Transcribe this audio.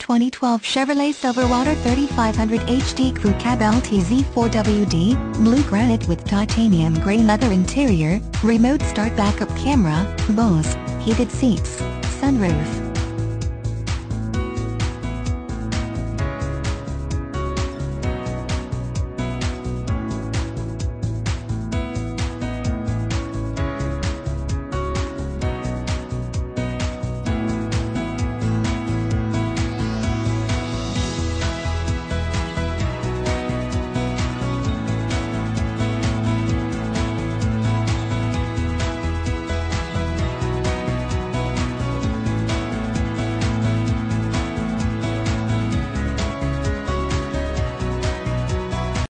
2012 Chevrolet Silverado 3500 HD Crew Cab LTZ 4WD, blue granite with titanium gray leather interior, remote start backup camera, BOSE, heated seats, sunroof.